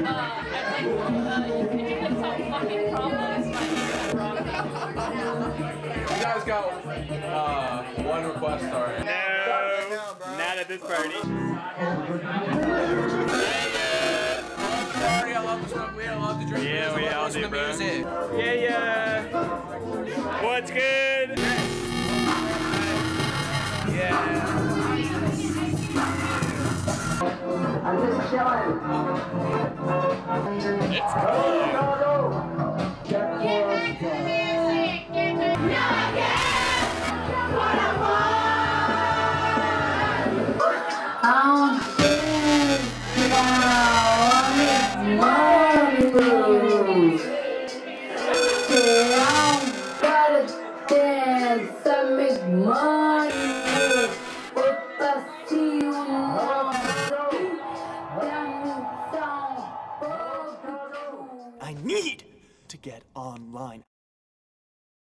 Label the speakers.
Speaker 1: You guys got one request already.
Speaker 2: No, not at this party.
Speaker 1: I love to smoke weed, I love to drink
Speaker 2: Yeah, we all do, bro.
Speaker 1: Music.
Speaker 2: Yeah. What's good? Yeah.
Speaker 3: I'm just chilling.
Speaker 2: It's cool.
Speaker 4: I need to get online.